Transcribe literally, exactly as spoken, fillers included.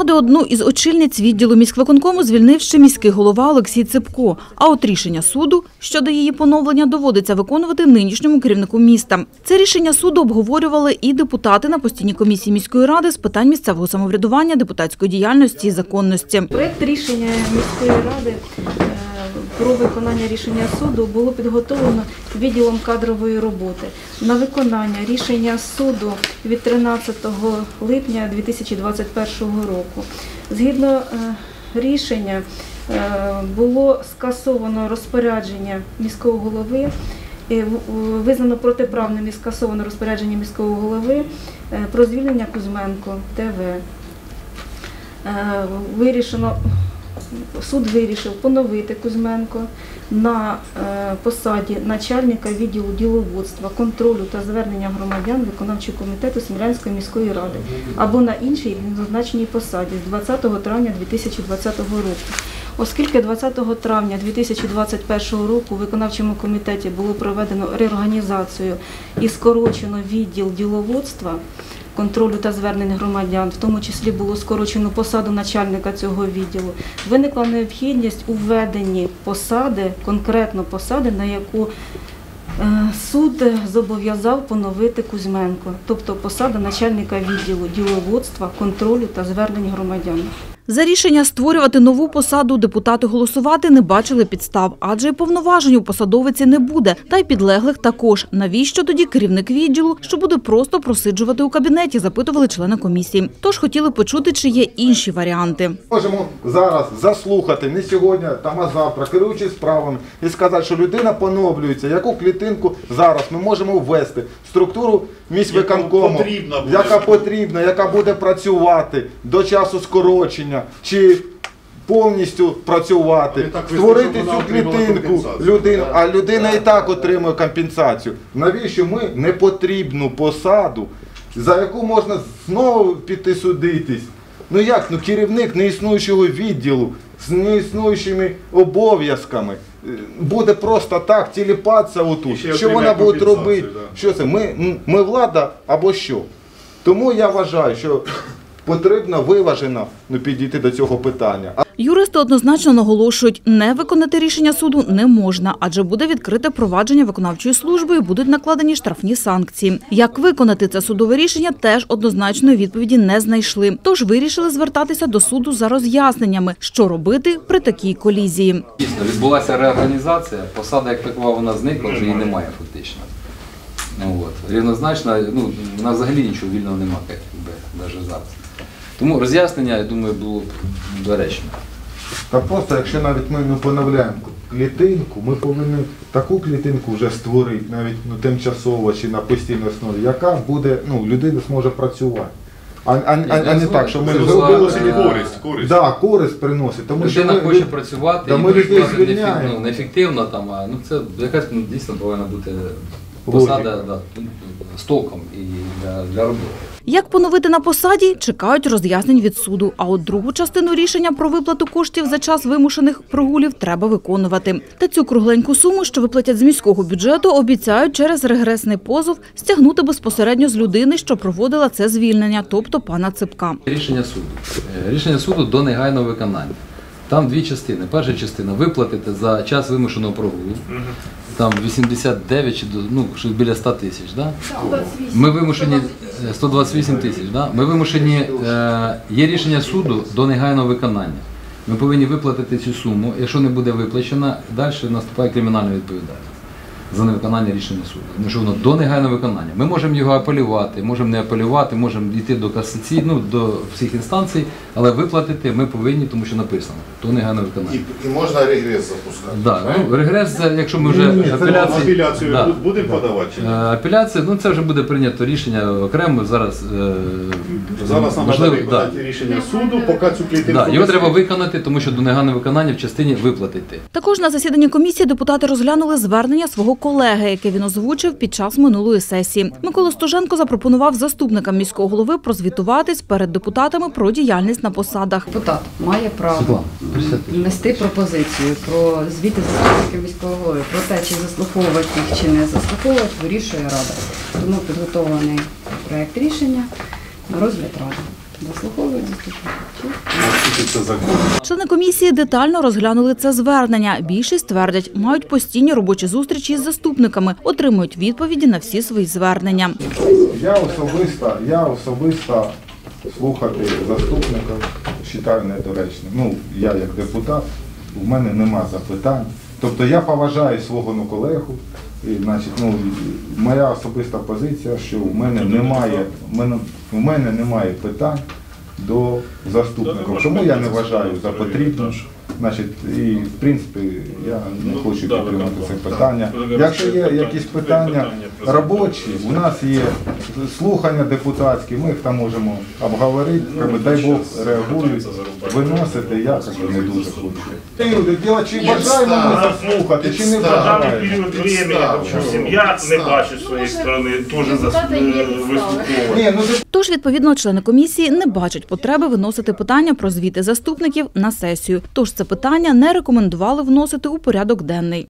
посади одну із очільниць відділу міськвиконкому звільнив ще міський голова Олексій Ципко. А от рішення суду щодо її поновлення доводиться виконувати нинішньому керівнику міста. Це рішення суду обговорювали і депутати на постійній комісії міської ради з питань місцевого самоврядування, депутатської діяльності і законності. Проект рішення міської ради про виконання рішення суду було підготовлено відділом кадрової роботи. На виконання рішення суду від тринадцятого липня дві тисячі двадцять першого року. Згідно рішення було скасовано розпорядження міського голови, визнано протиправним і скасовано розпорядження міського голови про звільнення Кузьменко Т В. Вирішено Суд вирішив поновити Кузьменко на посаді начальника відділу діловодства, контролю та звернення громадян виконавчого комітету Смілянської міської ради або на іншій зазначеній посаді з двадцятого травня дві тисячі двадцятого року. Оскільки двадцятого травня дві тисячі двадцять першого року у виконавчому комітеті було проведено реорганізацію і скорочено відділ діловодства, контролю та звернень громадян, в тому числі було скорочено посаду начальника цього відділу, виникла необхідність у введенні посади, конкретно посади, на яку суд зобов'язав поновити Кузьменко, тобто посада начальника відділу діловодства, контролю та звернень громадян. За рішення створювати нову посаду депутати голосувати не бачили підстав, адже і повноважень у посадовиці не буде, та й підлеглих також. Навіщо тоді керівник відділу, що буде просто просиджувати у кабінеті, запитували члени комісії. Тож хотіли почути, чи є інші варіанти. Можемо зараз заслухати, не сьогодні, там, а завтра, керуючи справами, і сказати, що людина поновлюється, яку клітинку зараз ми можемо ввести в структуру міськвиконкому, яка потрібна, яка буде працювати до часу скорочення, чи повністю працювати, створити цю клітинку людину, а людина і так отримує компенсацію. Навіщо ми непотрібну посаду, за яку можна знову піти судитись? Ну як, ну керівник неіснуючого відділу з неіснуючими обов'язками буде просто так тіліпатися отут. Що вона буде робити? Да. Що це? Ми, ми влада або що? Тому я вважаю, що потрібно виважено ну, підійти до цього питання. Юристи однозначно наголошують, не виконати рішення суду не можна, адже буде відкрите провадження виконавчої служби і будуть накладені штрафні санкції. Як виконати це судове рішення, теж однозначної відповіді не знайшли. Тож вирішили звертатися до суду за роз'ясненнями, що робити при такій колізії. Дійсно, відбулася реорганізація, посада як такова вона зникла, вже її немає фактично. Ну, от. Рівнозначно, ну, у нас взагалі нічого вільного немає, навіть зараз. Тому роз'яснення, я думаю, було б доречно. Та просто, якщо навіть ми не поновляємо клітинку, ми повинні таку клітинку вже створити, навіть ну, тимчасово чи на постійній основі, яка буде, ну, людина зможе працювати. А, а, а, а не так, що ми зробили користь, користь. Да, користь приносить. Тому людина що ми, хоче працювати, да, і ми людей не, ну, не ефективно, там, а ну, це якась ну, дійсно повинна бути посада да, з толком і для, для роботи. Як поновити на посаді, чекають роз'яснень від суду. А от другу частину рішення про виплату коштів за час вимушених прогулів треба виконувати. Та цю кругленьку суму, що виплатять з міського бюджету, обіцяють через регресний позов стягнути безпосередньо з людини, що проводила це звільнення, тобто пана Ципка. Рішення суду. Рішення суду до негайного виконання. Там дві частини. Перша частина – виплатити за час вимушеного прогулу. Там вісімдесят дев'ять, чи ну, біля ста тисяч. Да? Ми вимушені, сто двадцять вісім тисяч. Да? Ми вимушені, е, є рішення суду до негайного виконання. Ми повинні виплатити цю суму. Якщо не буде виплачена, далі наступає кримінальна відповідальність за невиконання рішення суду. Тому що воно до негайного виконання. Ми можемо його апелювати, можемо не апелювати, можемо йти до касації, ну, до всіх інстанцій, але виплатити ми повинні, тому що написано, до негайного виконання. І, і можна регрес запускати? Да, ну, регрес, якщо ми вже ні, апеляцію, апеляцію да. будемо подавати? Апеляція, ну це вже буде прийнято рішення окремо, зараз е, Зараз нам можливо, треба виконати да. рішення суду, поки цю клітинку... Да, його треба виконати, тому що до негайного виконання в частині виплатити. Також на засіданні комісії депутати розглянули звернення свого колеги, яке він озвучив під час минулої сесії. Микола Стоженко запропонував заступникам міського голови прозвітуватись перед депутатами про діяльність на посадах. Депутат має право внести пропозицію про звіти заступників міського голови, про те, чи заслуховувати їх, чи не заслуховувати, вирішує Рада. Тому підготовлений проєкт рішення на розгляд Ради. Заслуховують заступників. Наскільки це законно? Члени комісії детально розглянули це звернення. Більшість твердять, мають постійні робочі зустрічі із заступниками, отримують відповіді на всі свої звернення. Я особисто, я особисто слухати заступника вважаю недоречним. Ну, я як депутат, у мене нема запитань. Тобто я поважаю свого ну, колегу. І, значить, ну, моя особиста позиція, що у мене немає, у мене, у мене немає питань до заступників. Тому я не вважаю за потрібне. Значить, і в принципі я не хочу підтримати це питання. Якщо є якісь питання робочі, у нас є слухання депутатські, ми їх там можемо обговорити, якби, дай Бог реагують, виносити, я як не дуже хочу. Люди, діло, чи бажаємо ми заслухати, чи не В даний бажаємо. період времени, допустим, я не бачу з своєї сторони теж вислуховувати. Ні, ну, Тож, відповідно, члени комісії не бачать потреби виносити питання про звіти заступників на сесію. Тож це питання не рекомендували вносити у порядок денний.